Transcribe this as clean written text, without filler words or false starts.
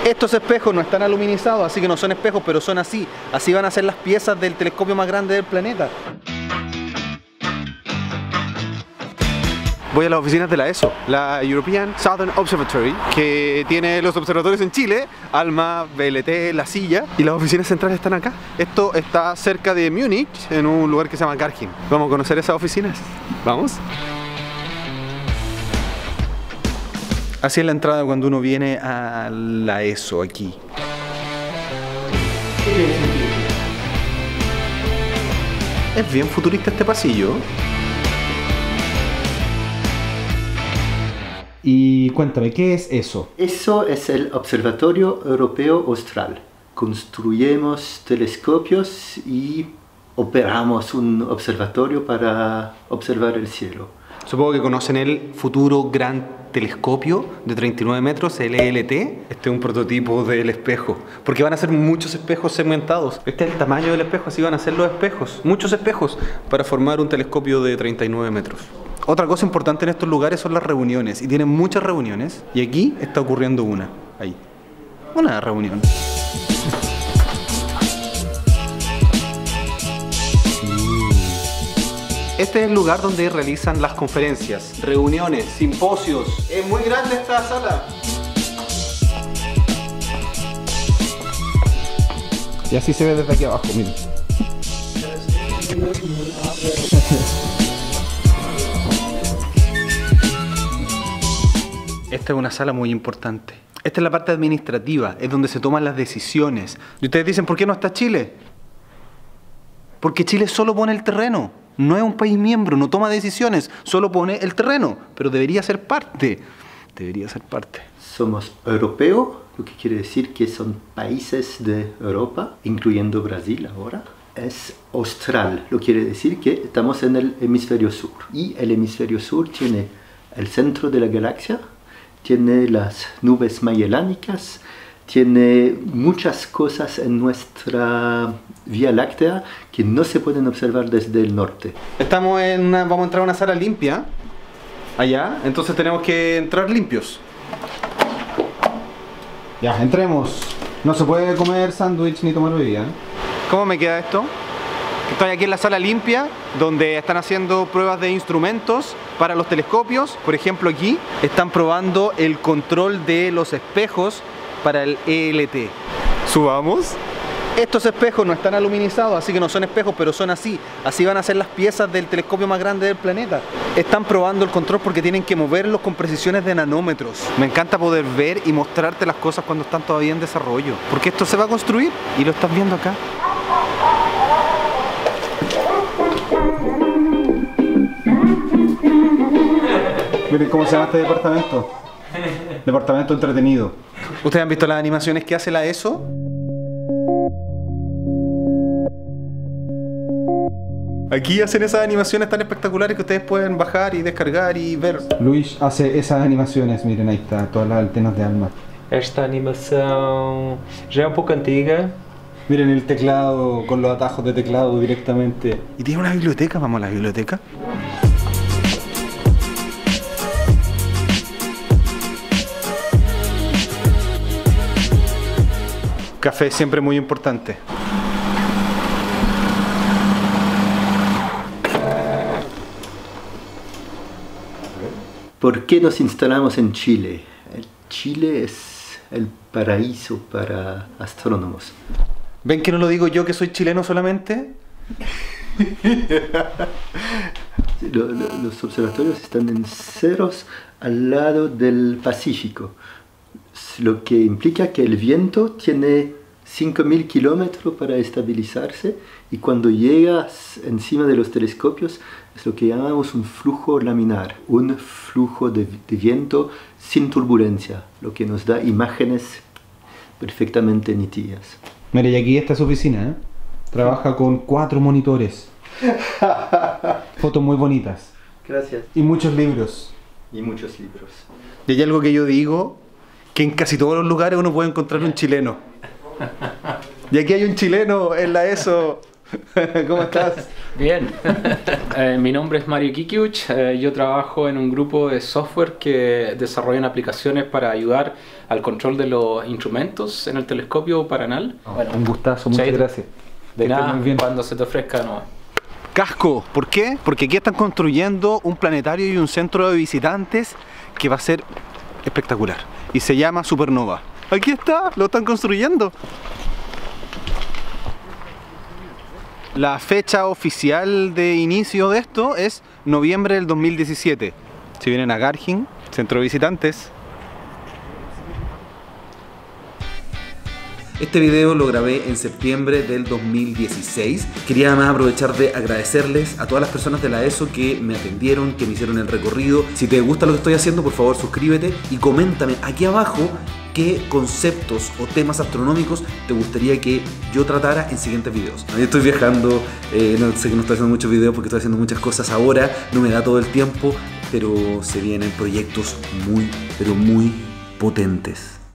Estos espejos no están aluminizados, así que no son espejos, pero son así. Así van a ser las piezas del telescopio más grande del planeta. Voy a las oficinas de la ESO, la European Southern Observatory, que tiene los observatorios en Chile, ALMA, VLT, La Silla, y las oficinas centrales están acá. Esto está cerca de Múnich, en un lugar que se llama Garching. Vamos a conocer esas oficinas. ¿Vamos? Así es la entrada cuando uno viene a la ESO aquí. Es bien futurista este pasillo. Y cuéntame, ¿qué es eso? Eso es el Observatorio Europeo Austral. Construimos telescopios y operamos un observatorio para observar el cielo. Supongo que conocen el futuro gran telescopio de 39 metros, el ELT. Este es un prototipo del espejo, porque van a ser muchos espejos segmentados. Este es el tamaño del espejo, así van a ser los espejos. Muchos espejos para formar un telescopio de 39 metros. Otra cosa importante en estos lugares son las reuniones, y tienen muchas reuniones, y aquí está ocurriendo una, ahí, una reunión. Este es el lugar donde realizan las conferencias, reuniones, simposios. Es muy grande esta sala. Y así se ve desde aquí abajo, miren. Esta es una sala muy importante. Esta es la parte administrativa, es donde se toman las decisiones. Y ustedes dicen, ¿por qué no está Chile? Porque Chile solo pone el terreno. No es un país miembro, no toma decisiones, solo pone el terreno. Pero debería ser parte. Debería ser parte. Somos europeos, lo que quiere decir que son países de Europa, incluyendo Brasil ahora. Es austral, lo que quiere decir que estamos en el hemisferio sur. Y el hemisferio sur tiene el centro de la galaxia, tiene las nubes magelánicas, tiene muchas cosas en nuestra Vía Láctea que no se pueden observar desde el norte. Vamos a entrar a una sala limpia, allá, entonces tenemos que entrar limpios. Ya, entremos. No se puede comer sándwich ni tomar bebida. ¿Cómo me queda esto? Estoy aquí en la sala limpia, donde están haciendo pruebas de instrumentos para los telescopios. Por ejemplo, aquí están probando el control de los espejos para el ELT. Subamos. Estos espejos no están aluminizados, así que no son espejos, pero son así. Así van a ser las piezas del telescopio más grande del planeta. Están probando el control porque tienen que moverlos con precisiones de nanómetros. Me encanta poder ver y mostrarte las cosas cuando están todavía en desarrollo, porque esto se va a construir y lo estás viendo acá. Miren cómo se llama este departamento. Departamento entretenido. ¿Ustedes han visto las animaciones que hace la ESO? Aquí hacen esas animaciones tan espectaculares que ustedes pueden bajar y descargar y ver. Luis hace esas animaciones, miren, ahí está, todas las antenas de ALMA. Esta animação já é um pouco antiga. Miren el teclado con los atajos de teclado directamente. Y tiene una biblioteca, vamos a la biblioteca. Café siempre muy importante. ¿Por qué nos instalamos en Chile? Chile es el paraíso para astrónomos. ¿Ven que no lo digo yo que soy chileno solamente? Los observatorios están en Cerros al lado del Pacífico, lo que implica que el viento tiene 5.000 kilómetros para estabilizarse y cuando llegas encima de los telescopios es lo que llamamos un flujo laminar, un flujo de viento sin turbulencia, lo que nos da imágenes perfectamente nítidas. Mira, y aquí está su oficina, ¿eh? Trabaja con 4 monitores. Fotos muy bonitas. Gracias. Y muchos libros. Y muchos libros. Y hay algo que yo digo, que en casi todos los lugares uno puede encontrar un chileno. Y aquí hay un chileno en la ESO. ¿Cómo estás? Bien. Mi nombre es Mario Kikiuch. Yo trabajo en un grupo de software que desarrollan aplicaciones para ayudar al control de los instrumentos en el telescopio Paranal. Bueno, un gustazo, muchas gracias. De nada, cuando se te ofrezca, no. Casco, ¿por qué? Porque aquí están construyendo un planetario y un centro de visitantes que va a ser espectacular. Y se llama Supernova. Aquí está, lo están construyendo. La fecha oficial de inicio de esto es noviembre del 2017. Si vienen a Garching, centro de visitantes. Este video lo grabé en septiembre del 2016. Quería además aprovechar de agradecerles a todas las personas de la ESO que me atendieron, que me hicieron el recorrido. Si te gusta lo que estoy haciendo, por favor suscríbete y coméntame aquí abajo qué conceptos o temas astronómicos te gustaría que yo tratara en siguientes videos. Yo estoy viajando, no sé que no estoy haciendo muchos videos porque estoy haciendo muchas cosas ahora, no me da todo el tiempo, pero se vienen proyectos muy, pero muy potentes.